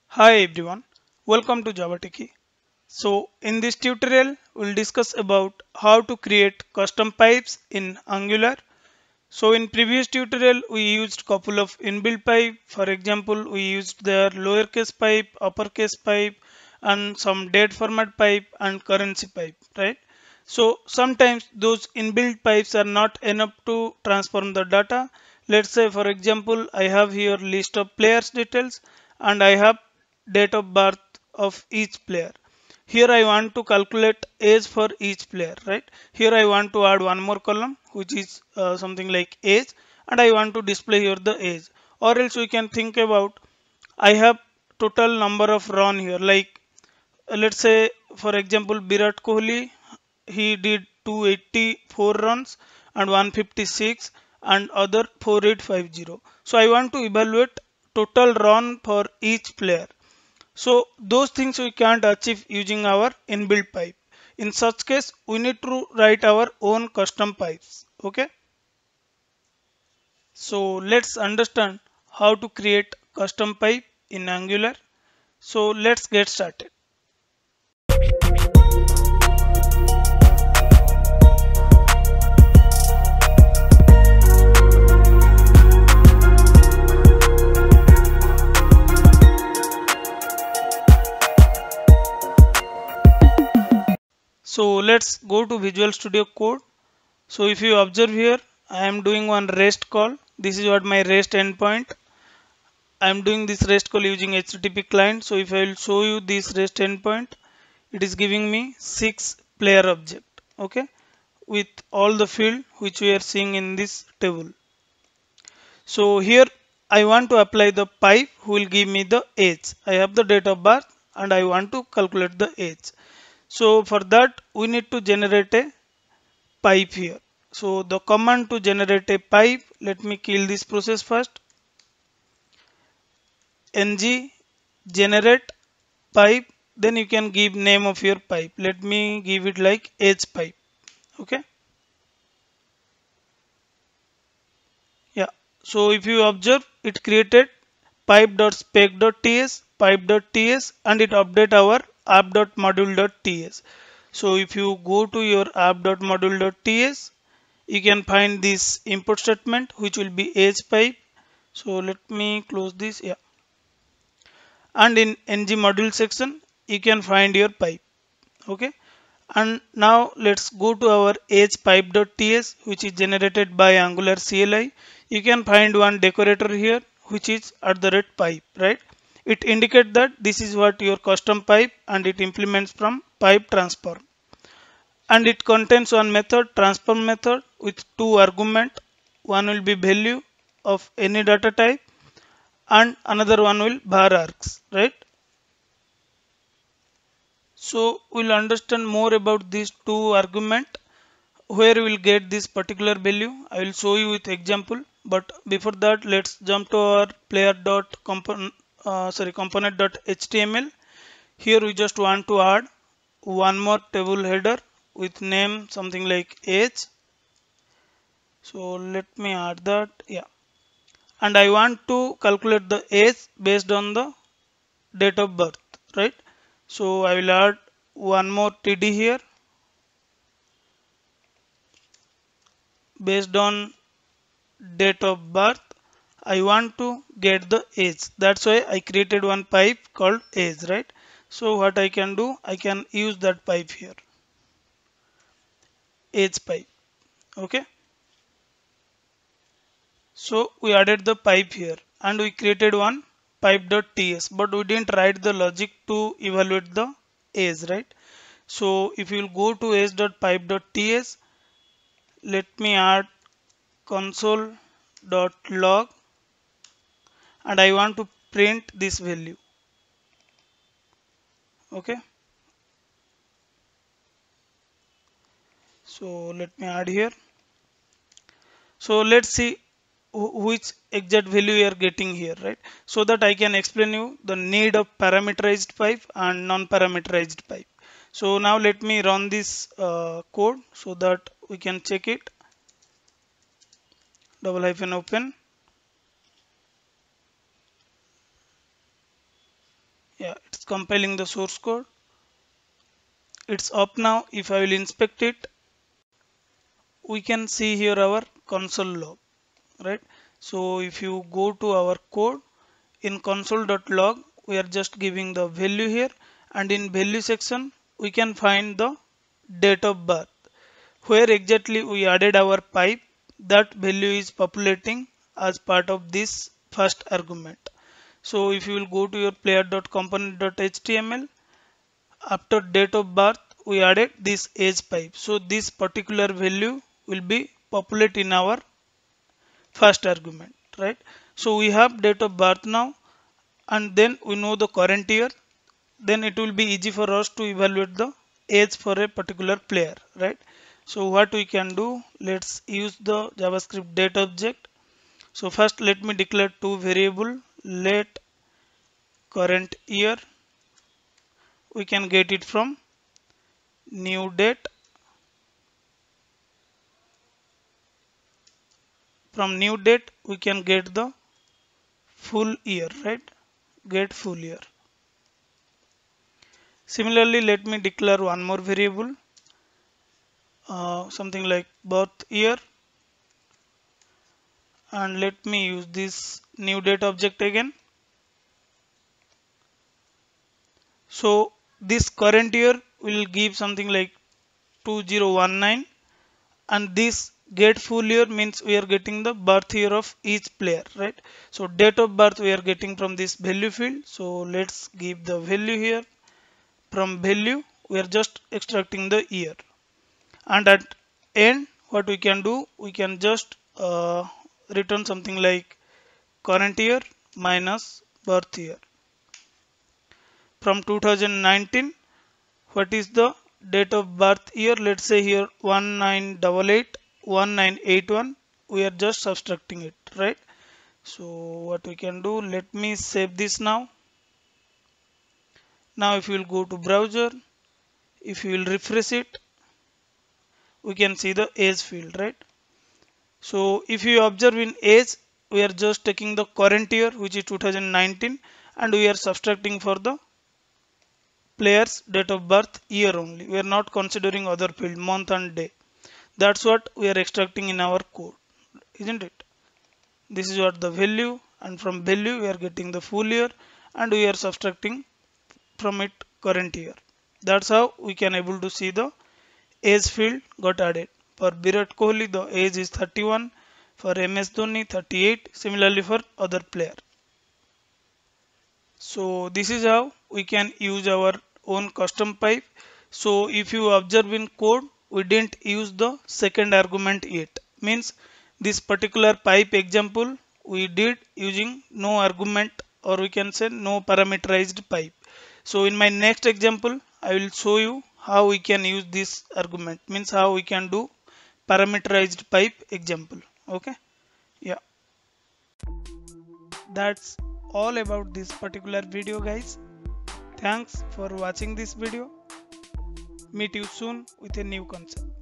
Hi everyone, welcome to javatechie. So in this tutorial, we'll discuss about how to create custom pipes in Angular. So in previous tutorial, we used couple of inbuilt pipe. For example, we used their lowercase pipe, uppercase pipe, and some date format pipe and currency pipe, right? So sometimes those inbuilt pipes are not enough to transform the data. Let's say for example, I have here list of players details and I have date of birth of each player. Here I want to calculate age for each player, right? Here I want to add one more column, which is something like age, and I want to display here the age. Or else we can think about I have total number of run here. Like let's say for example, Virat Kohli, he did 284 runs and 156 and other 4850. So I want to evaluate total run for each player. So those things we can't achieve using our inbuilt pipe. In such case, we need to write our own custom pipes. Okay. So let's understand how to create custom pipe in Angular. So let's get started. So let's go to Visual Studio Code. So if you observe here, I am doing one REST call. This is what my REST endpoint. I am doing this REST call using HTTP client. So if I will show you this REST endpoint, it is giving me 6 player object. Okay, with all the field which we are seeing in this table. So here I want to apply the pipe who will give me the age. I have the date of birth and I want to calculate the age. So for that we need to generate a pipe here. So the command to generate a pipe, let me kill this process first. Ng generate pipe, then you can give name of your pipe. Let me give it like age pipe. Okay. Yeah. So if you observe, it created pipe.spec.ts, pipe.ts, and it update our app.module.ts. So if you go to your app.module.ts, you can find this import statement which will be age pipe. So let me close this. Yeah. And in ng module section, you can find your pipe. Okay. And now let's go to our age pipe.ts, which is generated by Angular CLI. You can find one decorator here which is at the red pipe, right? It indicates that this is what your custom pipe and it implements from pipe transform. And it contains one method, transform method, with two arguments. One will be value of any data type and another one will var args, right? So we'll understand more about these two arguments where we will get this particular value. I will show you with example, but before that let's jump to our component.html. Here we just want to add one more table header with name something like age. So let me add that. Yeah, and I want to calculate the age based on the date of birth, right? So I will add one more td here based on date of birth. I want to get the age. That's why I created one pipe called age, right? So what I can do, I can use that pipe here, age pipe. Okay. So we added the pipe here and we created one pipe.ts, but we didn't write the logic to evaluate the age, right? So if you will go to age.pipe.ts, let me add console.log and I want to print this value. Okay. So let me add here. So let's see which exact value you are getting here, right? So that I can explain you the need of parameterized pipe and non-parameterized pipe. So now let me run this code so that we can check it. Double hyphen open. Yeah, it's compiling the source code. It's up now. If I will inspect it, we can see here our console log, right? So if you go to our code in console.log, we are just giving the value here, and in value section we can find the date of birth where exactly we added our pipe. That value is populating as part of this first argument. So if you will go to your player.component.html, after date of birth we added this age pipe, so this particular value will be populate in our first argument, right? So we have date of birth now, and then we know the current year. Then it will be easy for us to evaluate the age for a particular player, right? So what we can do, let's use the javascript date object. So first let me declare two variable. Let current year, we can get it from new date. From new date we can get the full year, right? Get full year. Similarly, let me declare one more variable, something like birth year, and let me use this new date object again. So this current year will give something like 2019, and this get full year means we are getting the birth year of each player, right? So date of birth we are getting from this value field. So let's give the value here. From value we are just extracting the year, and at end what we can do, we can just return something like current year minus birth year. From 2019, what is the date of birth year? Let's say here 1988 1981. We are just subtracting it, right? So what we can do, let me save this now. Now if you will go to browser, if you will refresh it, we can see the age field, right? So if you observe in age, we are just taking the current year, which is 2019, and we are subtracting for the player's date of birth year only. We are not considering other field, month and day. That's what we are extracting in our code, isn't it? This is what the value, and from value we are getting the full year, and we are subtracting from it current year. That's how we can able to see the age field got added. For Virat Kohli, the age is 31. For MS Dhoni, 38. Similarly for other player. So this is how we can use our own custom pipe. So if you observe in code, we didn't use the second argument yet. Means this particular pipe example we did using no argument, or we can say no parameterized pipe. So in my next example, I will show you how we can use this argument. Means how we can do parameterized pipe example. Okay. Yeah. That's all about this particular video, guys. Thanks for watching this video. Meet you soon with a new concept.